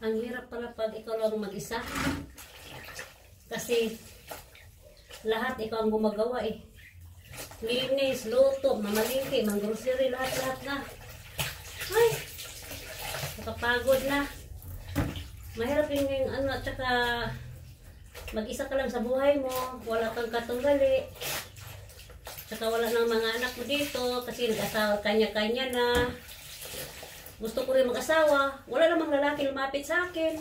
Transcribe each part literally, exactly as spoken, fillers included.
Ang hirap pala pag ikaw lang mag-isa. Kasi lahat ikaw ang gumagawa eh. Linis, luto, mamalingki, mang-grocery, lahat-lahat na. Ay, nakapagod na. Mahirap yung, yung ano, at saka mag-isa ka lang sa buhay mo, wala kang katunggali. Saka wala ng mga anak mo dito kasi nag-asawa kanya-kanya na. Gusto ko rin mag-asawa. Wala namang lalaki lumapit sa akin.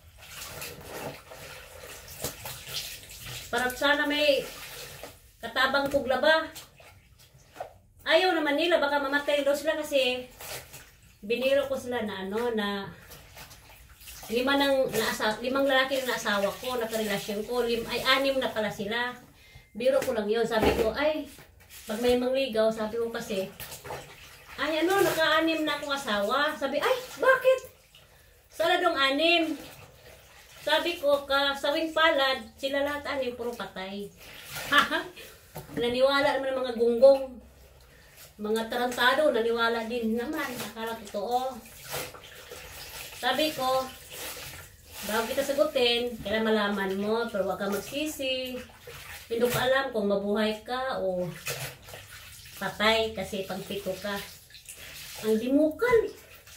Para sana may katabang kuglaba. Ayaw naman nila. Baka mamatay daw sila kasi biniro ko sila na ano na lima ng naasawa, limang lalaki na naasawa ko, nakarelasyon ko. Lim, ay anim na pala sila. Biro ko lang yun. Sabi ko ay pag may mangligaw, sabi ko kasi, ay ano, naka-anim na akong asawa. Sabi, ay, bakit? Sana dong anim. Sabi ko, kasawing palad, sila lahat anim, puro patay. Haha, naniwala naman ng mga gunggong. Mga tarantado, naniwala din naman. Akala totoo. Sabi ko, bago kita sagutin, kailan malaman mo, pero huwag ka magsisi. Hindi ko alam kung mabuhay ka o patay kasi pangpito ka. Ang dimukan.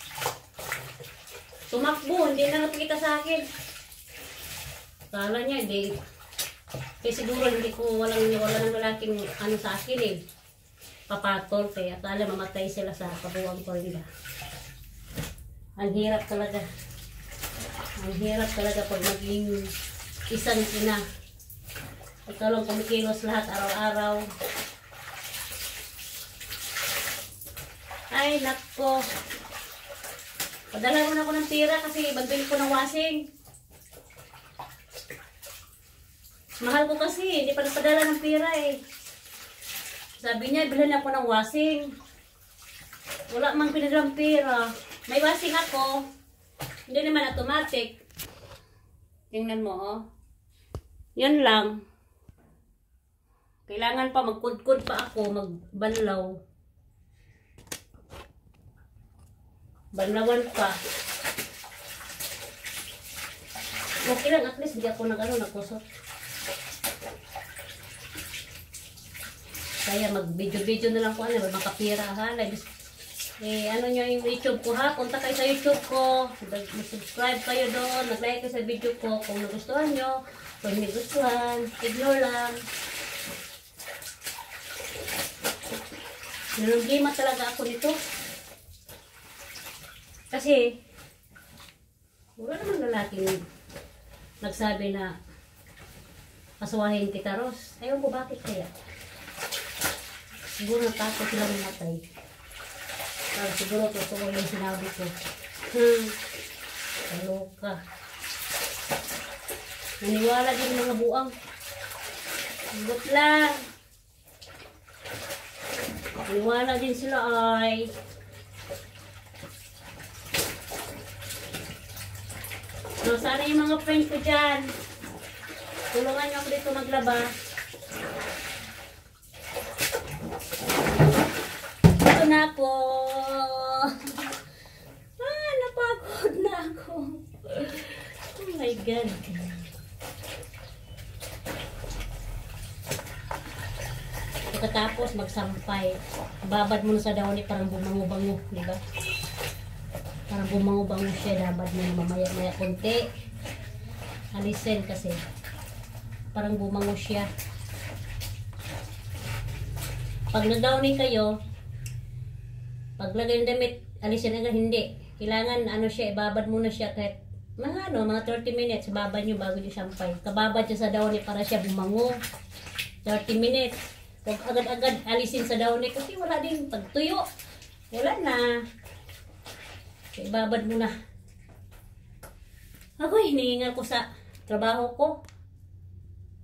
Tumakbo, hindi na napakita sa akin. Kala niya, di. Kaya siguro hindi ko walang wala ng lalaking ano sa akin eh. Papatol. Kaya akala mamatay sila sa kabuwang ko nila. Ang hirap talaga. Ang hirap talaga pag maging isang ina. Ikaw lang kumikilos lahat araw-araw. Ay, nako. Padala mo na ako ng tira kasi magbili ko ng washing. Mahal ko kasi, hindi pa napadala ng tira eh. Sabi niya, bilhan ako ng washing. Wala mang pinadalang tira. May washing ako. Hindi naman automatic. Tingnan mo oh. Yan lang. Kailangan pa magkudkod pa ako, magbanlaw. Banlawan pa. Okay lang, at least hindi ako nag-ano, nagkusot. Kaya mag-video-video na lang ko, ano, makapira ha. Eh, ano nyo yung YouTube ko ha? Punta kayo sa YouTube ko. Mag-subscribe kayo doon. Mag-like kayo sa video ko. Kung nagustuhan nyo, kung hindi gustuhan, ignore lang. Nilunggima talaga ako nito. Kasi, wala naman lalaking nagsabi na kasuwahin kita, Ros. Ayaw ko bakit kaya. Siguro natakot sila mamatay. Pero siguro totoo yung sinabi ko. Hmm. Kaloka. Naniwala din mga buang. Hugot lang. Naniwala din sila ay. So, sana yung mga friend ko dyan. Tulungan nyo ako dito maglaba. Ito na ako. Ah, napagod na ako. Oh my God. Pagkatapos magsampay. Babad mo na sa daon ni parang bumango-bango. Diba? Parang bumango-bango siya. Babad mo na mamaya-maya konti. Alisin kasi. Parang bumango siya. Pag nag-downing kayo, paglagay ng damit, alisin agad, hindi. Kailangan, ano siya, ibabad muna siya kahit, mga ano, mga thirty minutes, babad nyo bago nyo sampay. Kababad siya sa downing para siya bumango. thirty minutes. Huwag agad-agad alisin sa downing kasi wala din pagtuyo. Wala na. Ibabad muna. Ako, hinihingal ko sa trabaho ko.